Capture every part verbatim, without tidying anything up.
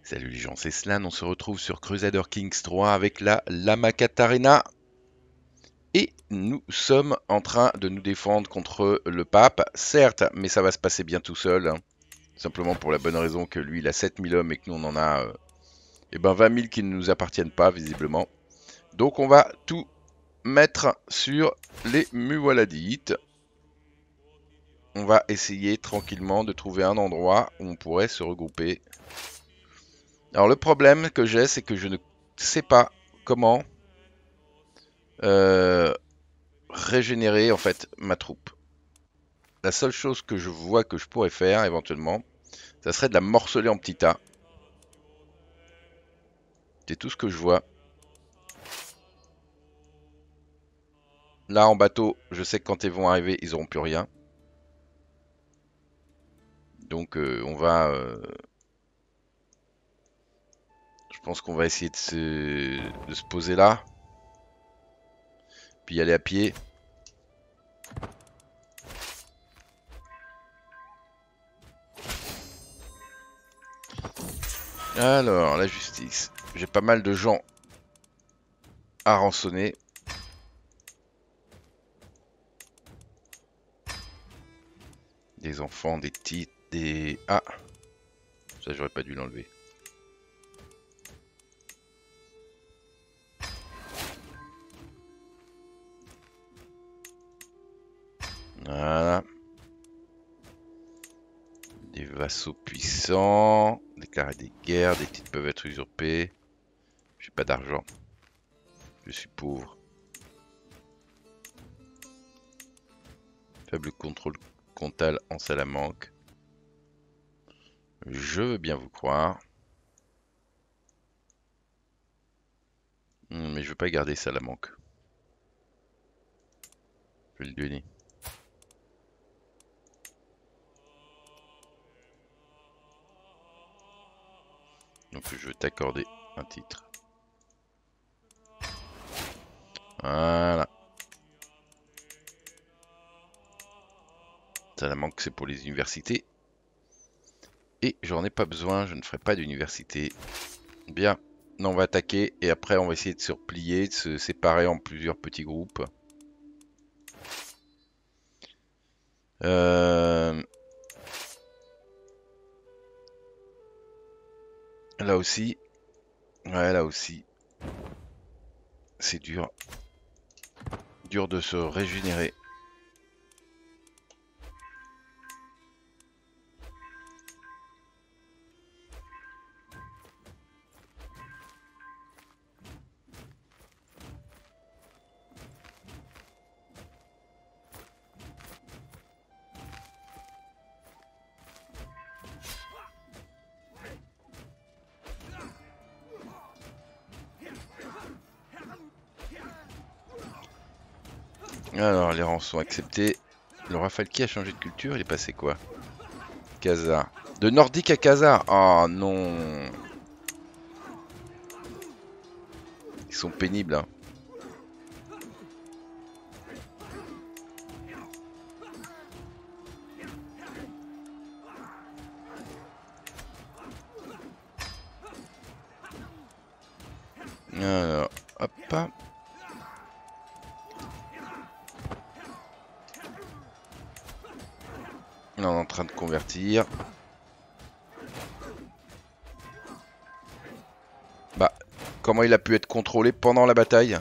Salut les gens, c'est Slan, on se retrouve sur Crusader Kings trois avec la Lama Katarina. Et nous sommes en train de nous défendre contre le pape, certes, mais ça va se passer bien tout seul. Hein. Simplement pour la bonne raison que lui il a sept mille hommes et que nous on en a euh, eh ben vingt mille qui ne nous appartiennent pas visiblement. Donc on va tout mettre sur les Muwaladites. On va essayer tranquillement de trouver un endroit où on pourrait se regrouper. Alors le problème que j'ai, c'est que je ne sais pas comment euh, régénérer en fait ma troupe. La seule chose que je vois que je pourrais faire éventuellement, ça serait de la morceler en petits tas. C'est tout ce que je vois. Là en bateau, je sais que quand ils vont arriver, ils auront plus rien. Donc euh, on va... Euh, je pense qu'on va essayer de se, de se poser là. Puis aller à pied. Alors, la justice. J'ai pas mal de gens à rançonner. Des enfants, des titres, des... Ah, ça j'aurais pas dû l'enlever. Voilà. Des vassaux puissants. Déclarer des guerres. Des titres peuvent être usurpés. J'ai pas d'argent. Je suis pauvre. Faible contrôle comptable en Salamanque. Je veux bien vous croire. Mais je veux pas garder Salamanque. Je vais le donner. Donc je veux t'accorder un titre. Voilà. Salamanque c'est pour les universités. Et j'en ai pas besoin, je ne ferai pas d'université. Bien, on va attaquer et après on va essayer de se replier, de se séparer en plusieurs petits groupes. Euh... Là aussi, ouais là aussi, c'est dur, dur de se régénérer. Alors, les rangs sont acceptés. Le Rafalki a changé de culture, il est passé quoi? Khazar. De nordique à Khazar. Oh non. Ils sont pénibles. Hein. Alors, hop. On est en train de convertir. Bah, comment il a pu être contrôlé pendant la bataille?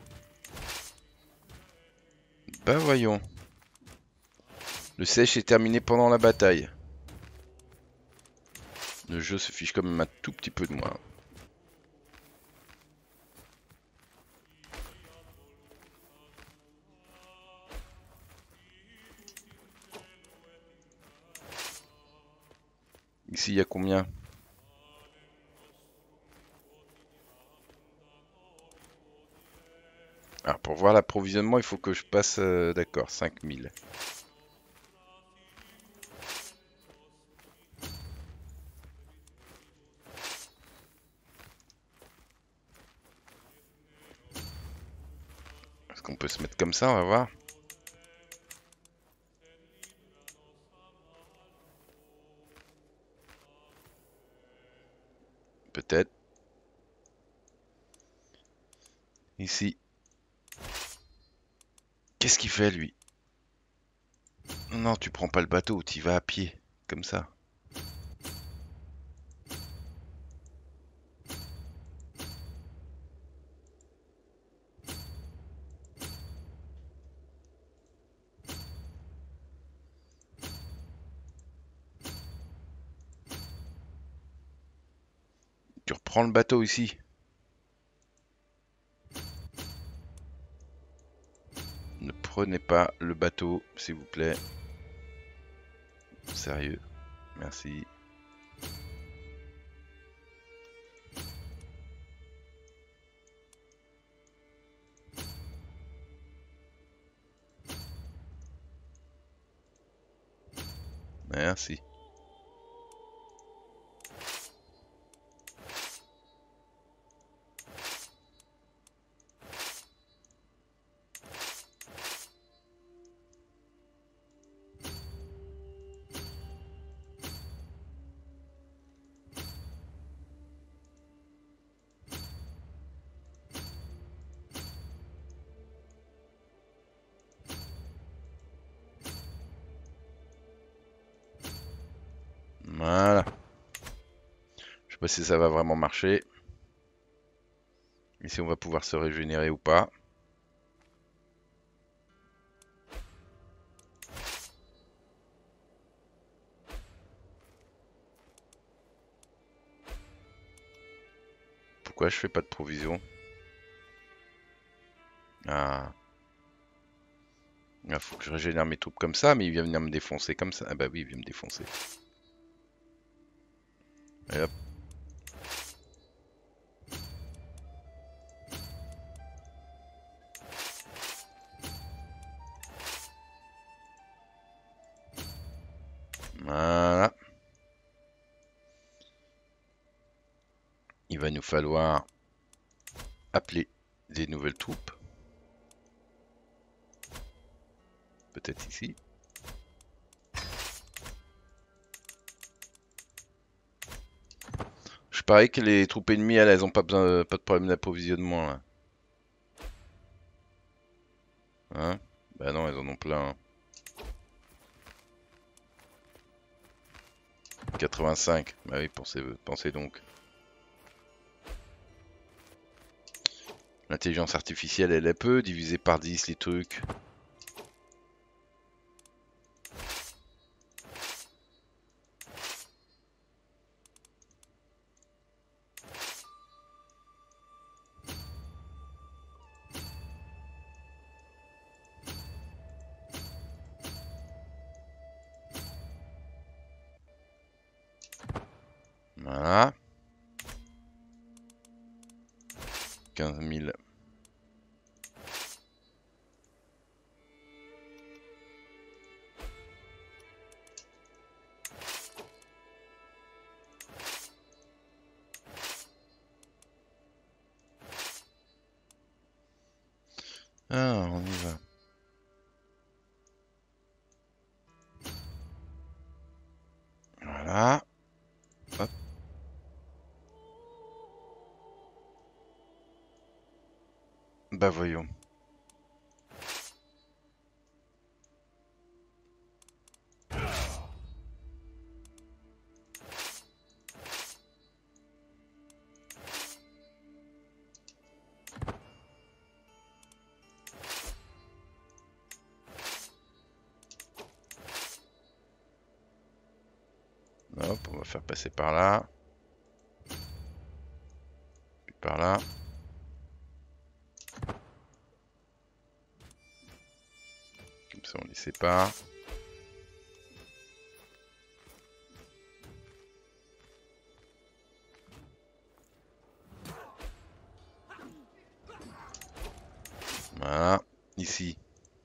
Bah voyons. Le siège est terminé pendant la bataille. Le jeu se fiche quand même un tout petit peu de moi. Ici, il y a combien? Alors, pour voir l'approvisionnement, il faut que je passe... Euh, D'accord, cinq mille. Est-ce qu'on peut se mettre comme ça? On va voir. Peut-être. Ici. Qu'est-ce qu'il fait, lui? Non, tu prends pas le bateau, tu y vas à pied. Comme ça. Tu reprends le bateau ici. Ne prenez pas le bateau, s'il vous plaît. Sérieux. Merci. Merci. Voilà. Je sais pas si ça va vraiment marcher. Et si on va pouvoir se régénérer ou pas. Pourquoi je fais pas de provision? Ah. Il faut que je régénère mes troupes comme ça, mais il vient venir me défoncer comme ça. Ah bah oui, il vient me défoncer. Et hop. Voilà. Il va nous falloir appeler des nouvelles troupes. Peut-être ici. Je parie que les troupes ennemies, elles, elles ont pas besoin, pas de problème d'approvisionnement là. Hein? Bah non, elles en ont plein. quatre-vingt-cinq. Bah oui, pensez, pensez donc. L'intelligence artificielle, elle est peu, divisée par dix les trucs. Voilà. quinze mille. Ah, on y va. Voilà. Hop. Bah voyons. Hop, on va faire passer par là. Puis par là. Comme ça on les sépare. Voilà. Ici.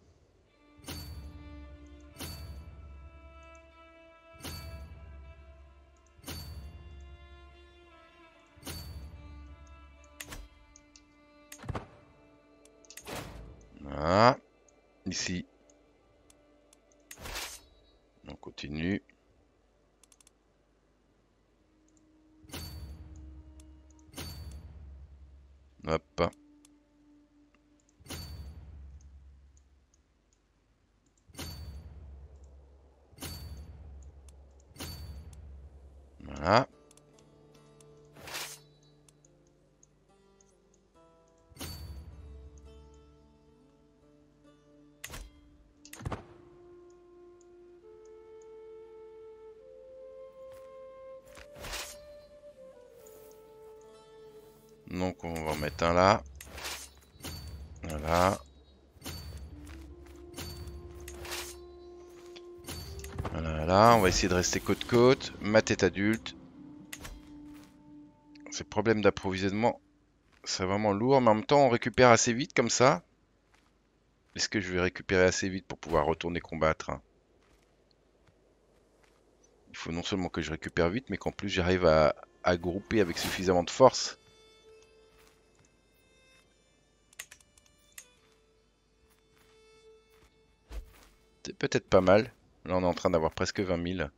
Voilà. Ici. On continue. Hop. Voilà. Donc on va en mettre un là. Voilà. Voilà, là, on va essayer de rester côte-côte. Ma tête adulte. Ces problèmes d'approvisionnement, c'est vraiment lourd, mais en même temps on récupère assez vite comme ça. Est-ce que je vais récupérer assez vite pour pouvoir retourner combattre? Il faut non seulement que je récupère vite, mais qu'en plus j'arrive à, à grouper avec suffisamment de force. C'est peut-être pas mal. Là on est en train d'avoir presque vingt mille.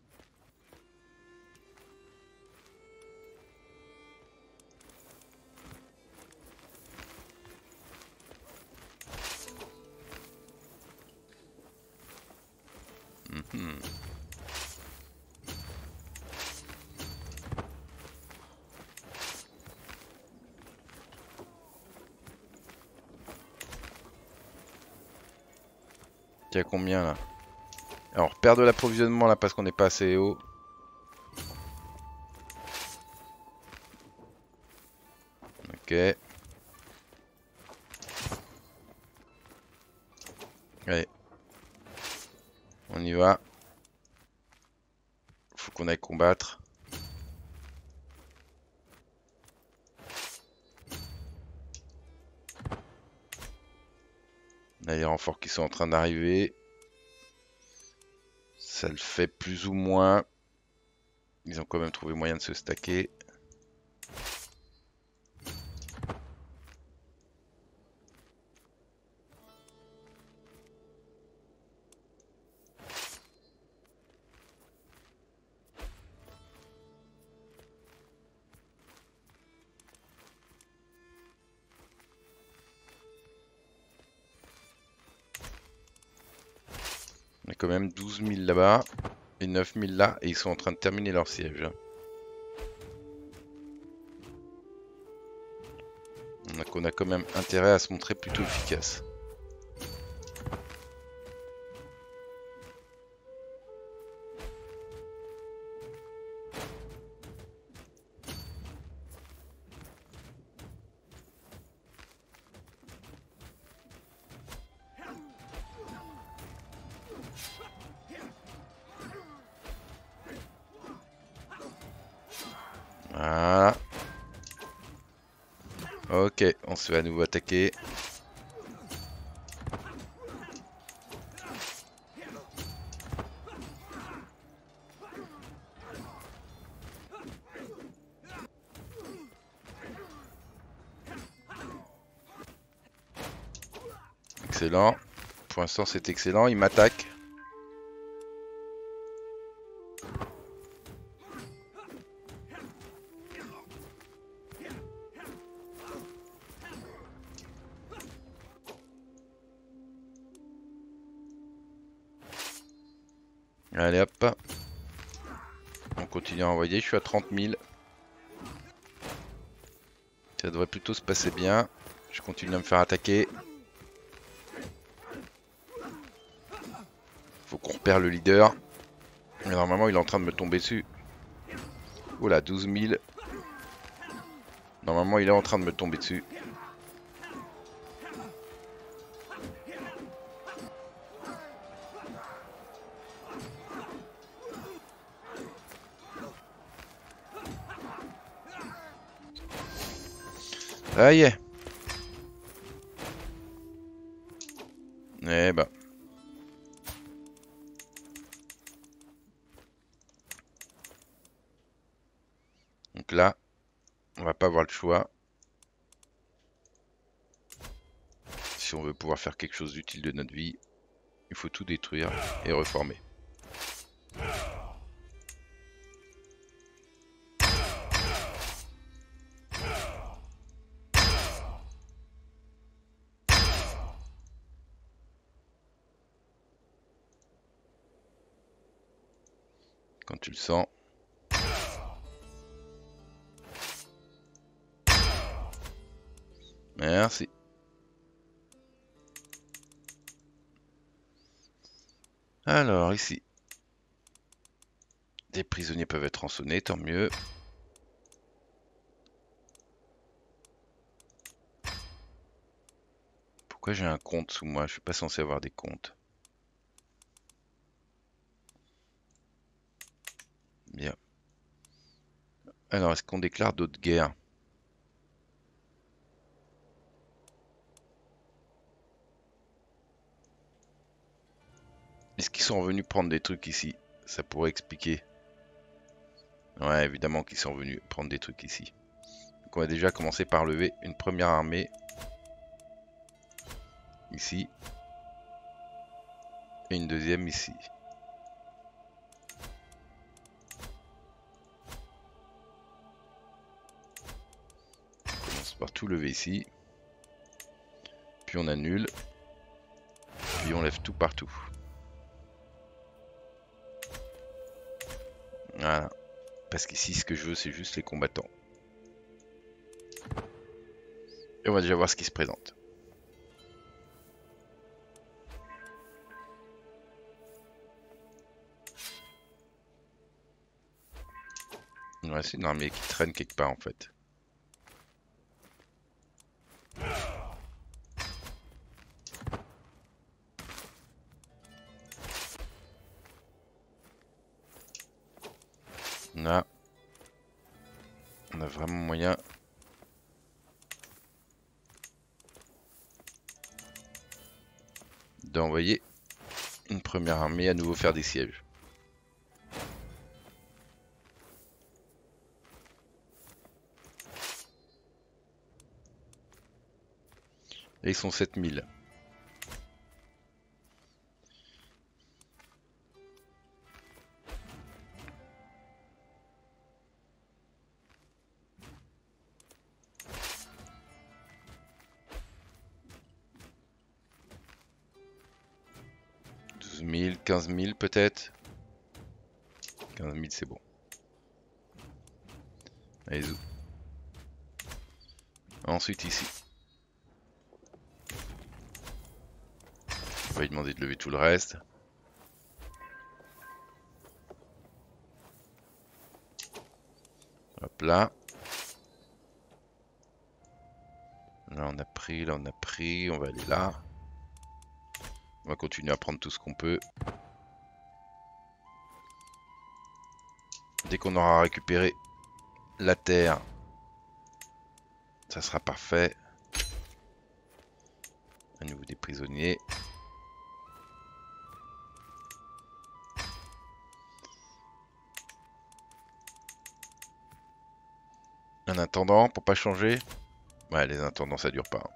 Mhm. Il y a combien là? Alors on perd de l'approvisionnement là parce qu'on n'est pas assez haut. Ok. Allez. On y va. Faut qu'on aille combattre. Là, les renforts qui sont en train d'arriver. Ça le fait plus ou moins. Ils ont quand même trouvé moyen de se stacker. On a quand même douze mille là-bas et neuf mille là, et ils sont en train de terminer leur siège. Donc on a quand même intérêt à se montrer plutôt efficace. Voilà. Ok, on se fait à nouveau attaquer. Excellent. Pour l'instant c'est excellent, il m'attaque. Allez hop. On continue à envoyer, je suis à trente mille. Ça devrait plutôt se passer bien. Je continue à me faire attaquer. Faut qu'on repère le leader. Mais normalement il est en train de me tomber dessus. Oula, douze mille. Normalement il est en train de me tomber dessus. Ça y est. Eh ben. Donc là, on va pas avoir le choix. Si on veut pouvoir faire quelque chose d'utile de notre vie, il faut tout détruire et reformer. Quand tu le sens. Merci. Alors, ici. Des prisonniers peuvent être rançonnés, tant mieux. Pourquoi j'ai un compte sous moi? Je suis pas censé avoir des comptes. Bien. Alors, est-ce qu'on déclare d'autres guerres? Est-ce qu'ils sont revenus prendre des trucs ici? Ça pourrait expliquer. Ouais, évidemment qu'ils sont venus prendre des trucs ici. Donc on va déjà commencer par lever une première armée. Ici. Et une deuxième ici. On commence par tout lever ici. Puis on annule. Puis on lève tout partout. Voilà. Parce qu'ici, ce que je veux, c'est juste les combattants. Et on va déjà voir ce qui se présente. Ouais, c'est une armée qui traîne quelque part en fait. Là, on a vraiment moyen d'envoyer une première armée à nouveau faire des sièges. Et ils sont sept mille. douze mille, quinze mille peut-être. quinze mille c'est bon. Allez, zou. Ensuite ici. On va lui demander de lever tout le reste. Hop là. Là on a pris, là on a pris, on va aller là. On va continuer à prendre tout ce qu'on peut. Dès qu'on aura récupéré la terre, ça sera parfait. À nouveau des prisonniers. Un intendant pour pas changer. Ouais, les intendants ça dure pas.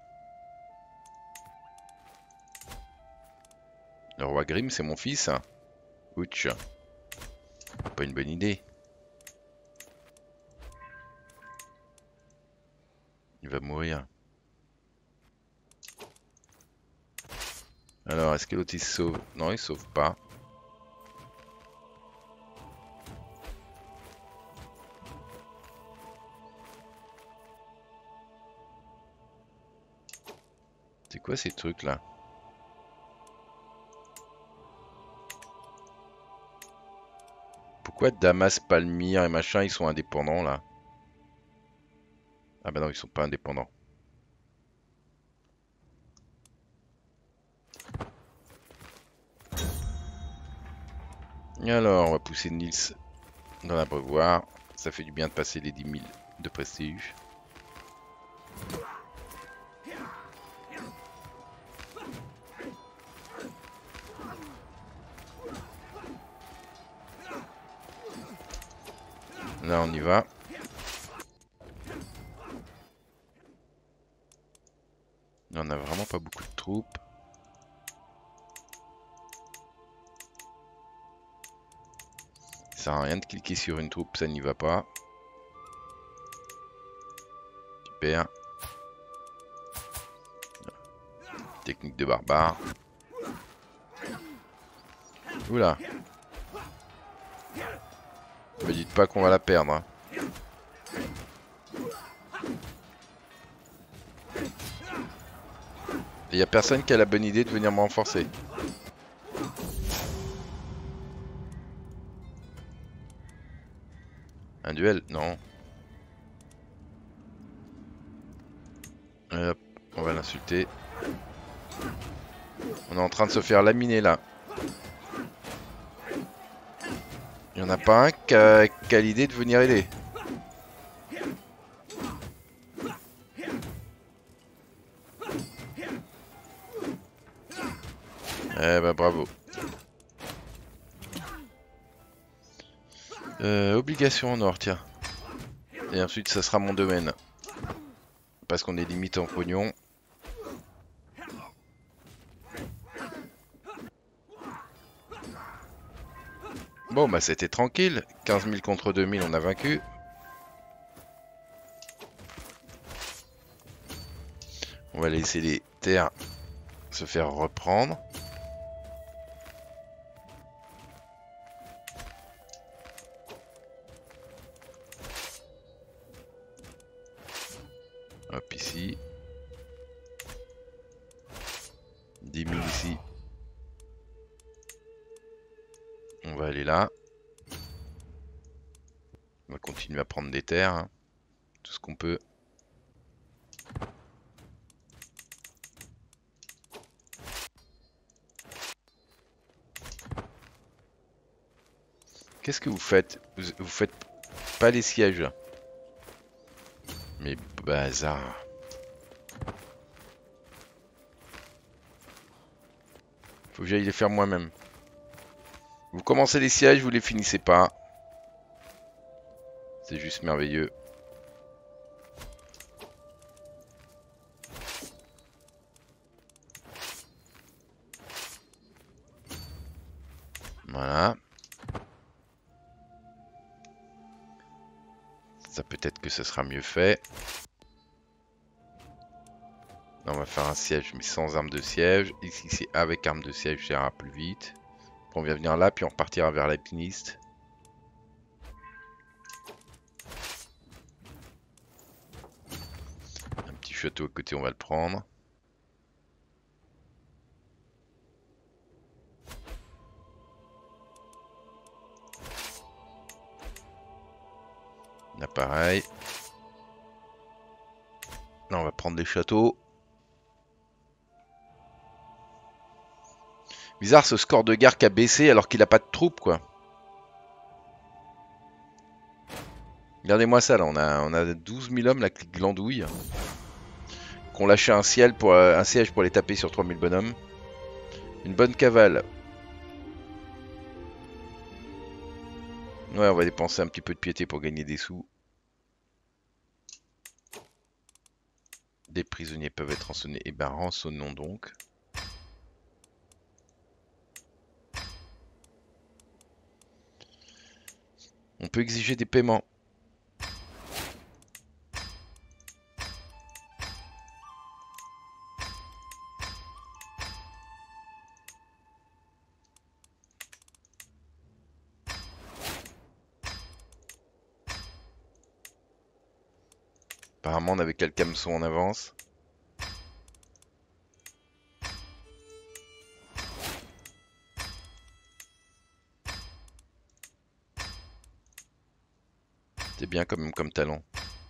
Le roi Grimm c'est mon fils. Ouch. Pas une bonne idée. Il va mourir. Alors, est-ce que l'autre il se sauve? Non, il se sauve pas. C'est quoi ces trucs là? Pourquoi Damas, Palmyre et machin ils sont indépendants là? Ah bah non, ils sont pas indépendants. Et alors, on va pousser Nils dans l'abreuvoir. Ça fait du bien de passer les dix mille de prestige. Là, on y va. Là, on a vraiment pas beaucoup de troupes. Ça sert à rien de cliquer sur une troupe, ça n'y va pas. Super. Technique de barbare. Oula. Me dites pas qu'on va la perdre. Hein. Il y a personne qui a la bonne idée de venir me renforcer. Un duel? Non. Hop, on va l'insulter. On est en train de se faire laminer là. Il n'y en a pas un qui a, qui a l'idée de venir aider. Eh bah bravo. Euh, obligation en or, tiens. Et ensuite ça sera mon domaine. Parce qu'on est limite en pognon. Bon bah c'était tranquille. quinze mille contre deux mille, on a vaincu. On va laisser les terres se faire reprendre. Hop, ici. dix mille ici. On va aller là. On va continuer à prendre des terres. Hein. Tout ce qu'on peut. Qu'est-ce que vous faites? vous, vous faites pas les sièges. Mais bazar. Faut que j'aille les faire moi-même. Vous commencez les sièges, vous les finissez pas. C'est juste merveilleux. Voilà. Ça peut-être que ce sera mieux fait. Là, on va faire un siège mais sans arme de siège. Ici c'est avec arme de siège, ça ira plus vite. On va venir là puis on repartira vers l'alpiniste. Un petit château à côté, on va le prendre. Là pareil. Là on va prendre les châteaux. Bizarre ce score de guerre qui a baissé alors qu'il a pas de troupes quoi. Regardez-moi ça là, on a, on a douze mille hommes là qui glandouillent. Qu'on lâché un, ciel pour, euh, un siège pour les taper sur trois mille bonhommes. Une bonne cavale. Ouais, on va dépenser un petit peu de piété pour gagner des sous. Des prisonniers peuvent être rançonnés. Et ben rançonnons donc. On peut exiger des paiements. Apparemment on avait quelques hameçons en avance. C'est bien quand même comme talent.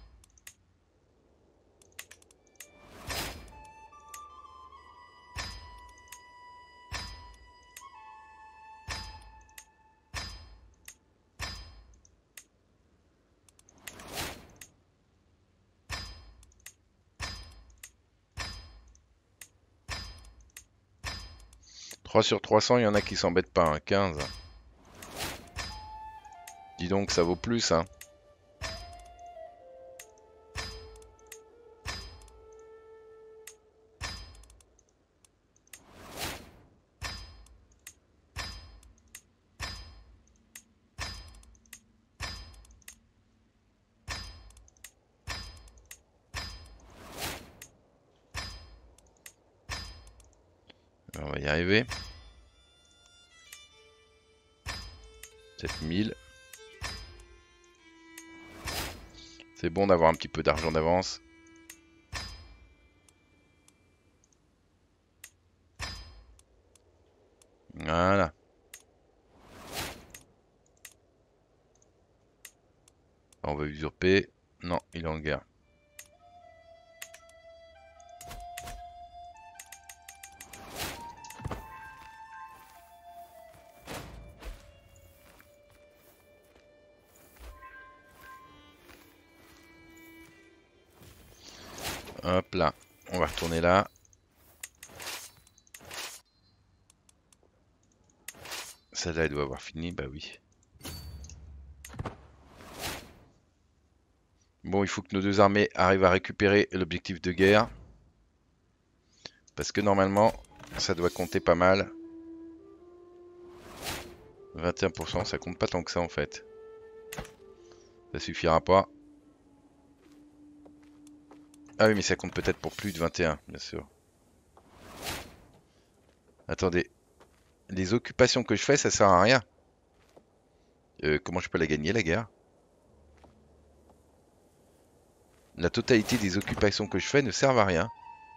trois sur trois cents, il y en a qui s'embêtent pas, hein. quinze. Dis donc, ça vaut plus, hein. On va y arriver. sept mille. C'est bon d'avoir un petit peu d'argent d'avance. Voilà. On va usurper. Non, il est en guerre. Hop là, on va retourner là. Celle-là, elle doit avoir fini, bah oui. Bon, il faut que nos deux armées arrivent à récupérer l'objectif de guerre. Parce que normalement, ça doit compter pas mal. vingt et un pour cent, ça compte pas tant que ça en fait. Ça suffira pas. Ah oui, mais ça compte peut-être pour plus de vingt et un, bien sûr. Attendez. Les occupations que je fais, ça sert à rien. Euh, comment je peux la gagner, la guerre? La totalité des occupations que je fais ne servent à rien.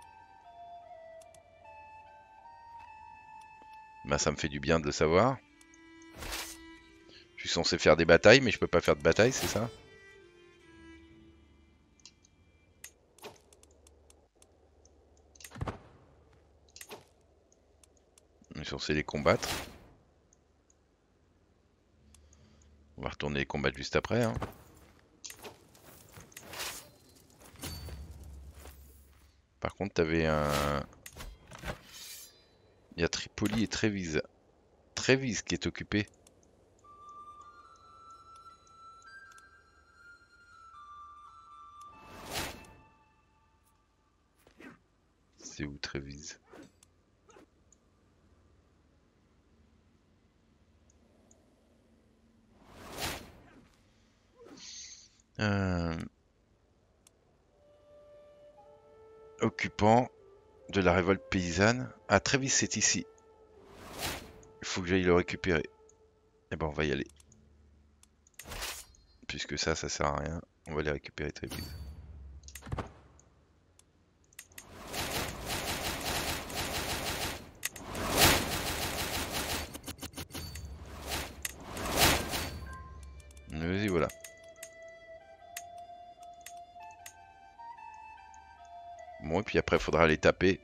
Bah, ça me fait du bien de le savoir. Je suis censé faire des batailles, mais je peux pas faire de bataille, c'est ça? On est censé les combattre. On va retourner les combattre juste après, hein. Par contre, t'avais un... Il y a Tripoli et Trévise. Trévise qui est occupé. C'est où Trévise? euh... Occupant de la révolte paysanne. Ah, Trévise, c'est ici. Il faut que j'aille le récupérer. Eh ben, on va y aller. Puisque ça, ça sert à rien. On va aller récupérer Trévise. Vas-y, voilà. Bon, et puis après, il faudra les taper.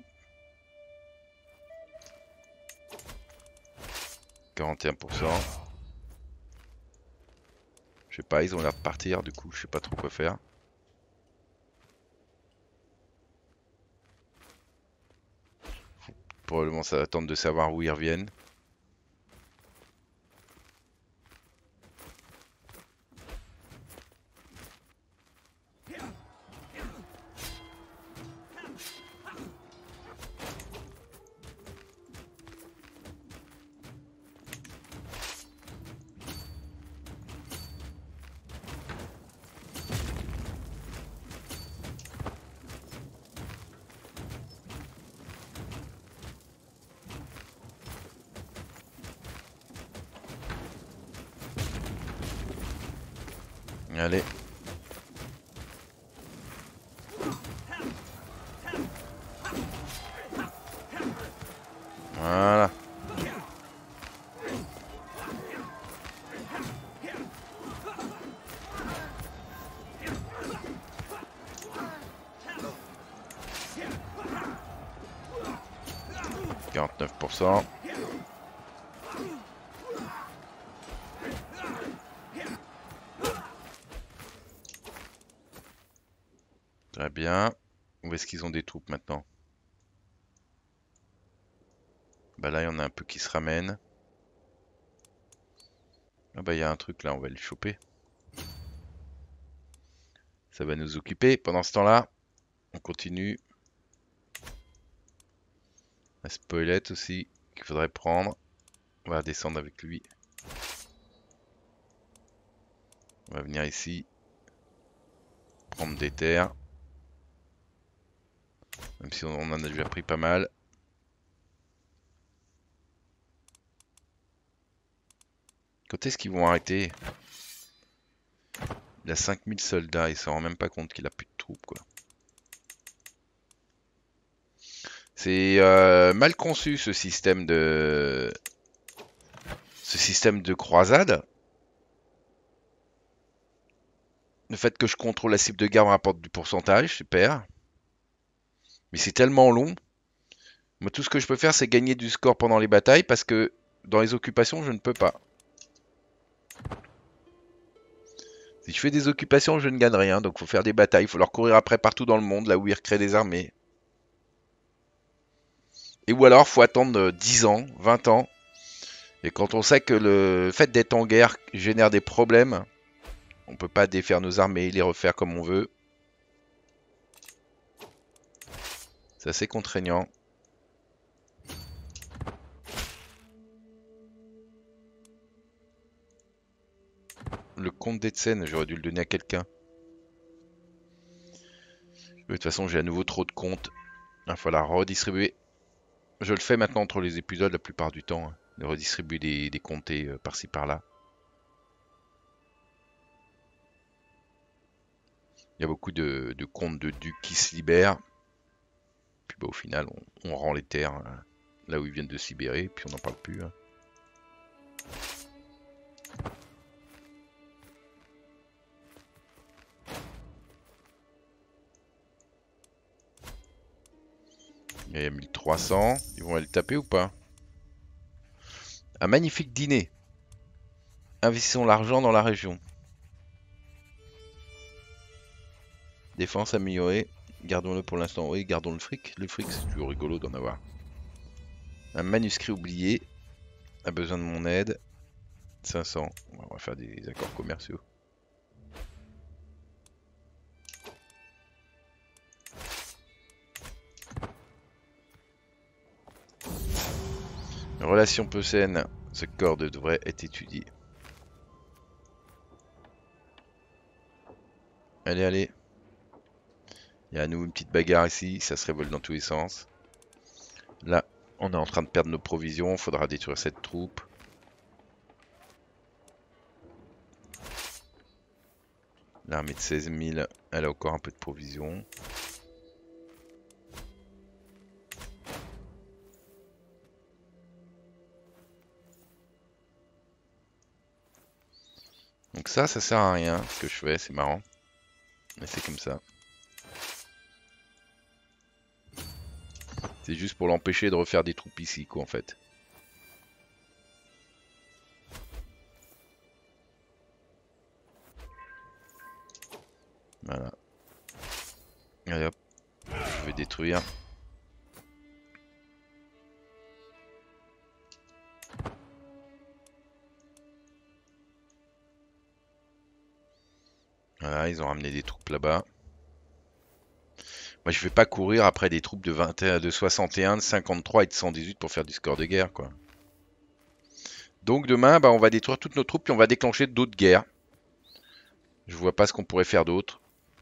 quarante et un pour cent. Je sais pas, ils ont l'air de partir, du coup, je sais pas trop quoi faire. Faut probablement ça attendre de savoir où ils reviennent. Allez. Voilà. quarante-neuf pour cent. Très bien. Où est-ce qu'ils ont des troupes maintenant? Bah là, il y en a un peu qui se ramènent. Ah bah il y a un truc là, on va le choper. Ça va nous occuper. Pendant ce temps-là, on continue. La spoilette aussi, qu'il faudrait prendre. On va descendre avec lui. On va venir ici. Prendre des terres. Même si on en a déjà pris pas mal. Quand est-ce qu'ils vont arrêter? Il a cinq mille soldats, il s'en rend même pas compte qu'il a plus de troupes, quoi. C'est euh, mal conçu ce système de... Ce système de croisade. Le fait que je contrôle la cible de guerre me rapporte du pourcentage, super. Mais c'est tellement long. Moi, tout ce que je peux faire, c'est gagner du score pendant les batailles, parce que dans les occupations, je ne peux pas. Si je fais des occupations, je ne gagne rien, donc il faut faire des batailles, il faut leur courir après partout dans le monde, là où ils recréent des armées. Et ou alors, faut attendre dix ans, vingt ans. Et quand on sait que le fait d'être en guerre génère des problèmes, on peut pas défaire nos armées, les refaire comme on veut. C'est assez contraignant. Le comte d'Etzen, j'aurais dû le donner à quelqu'un. De toute façon, j'ai à nouveau trop de comptes. Il va falloir redistribuer. Je le fais maintenant entre les épisodes la plupart du temps. Hein, de redistribuer des, des comtés euh, par-ci par-là. Il y a beaucoup de, de comtes de ducs qui se libèrent. Puis bah, au final, on, on rend les terres hein, là où ils viennent de se libérer. Puis on n'en parle plus. Hein. Il y a mille trois cents. Ils vont aller taper ou pas? Un magnifique dîner. Investissons l'argent dans la région. Défense améliorée. Gardons-le pour l'instant. Oui, gardons le fric. Le fric, c'est toujours rigolo d'en avoir. Un manuscrit oublié. A besoin de mon aide. cinq cents. On va faire des accords commerciaux. Relation peu saine. Ce corps devrait être étudié. Allez, allez. Il y a à nouveau une petite bagarre ici. Ça se révolte dans tous les sens. Là, on est en train de perdre nos provisions. Faudra détruire cette troupe. L'armée de seize mille, elle a encore un peu de provisions. Donc ça, ça sert à rien ce que je fais, c'est marrant. Mais c'est comme ça. C'est juste pour l'empêcher de refaire des troupes ici, quoi, en fait. Voilà. Allez hop. Je vais détruire. Voilà, ils ont ramené des troupes là-bas. Moi, je vais pas courir après des troupes de, vingt et un, de soixante et un, de cinquante-trois et de cent dix-huit pour faire du score de guerre, quoi. Donc demain, bah, on va détruire toutes nos troupes et on va déclencher d'autres guerres. Je vois pas ce qu'on pourrait faire d'autre.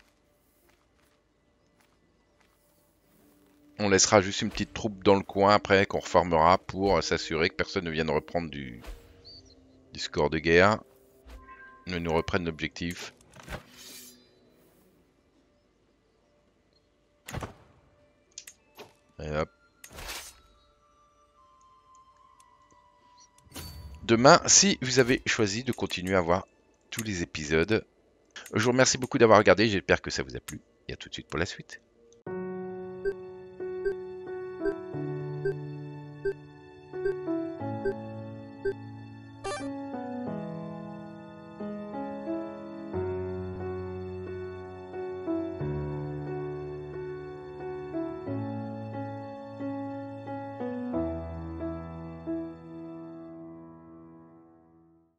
On laissera juste une petite troupe dans le coin après qu'on reformera pour s'assurer que personne ne vienne reprendre du, du score de guerre. Ne nous reprenne l'objectif. Et hop. Demain, si vous avez choisi de continuer à voir tous les épisodes, je vous remercie beaucoup d'avoir regardé, j'espère que ça vous a plu. Et à tout de suite pour la suite.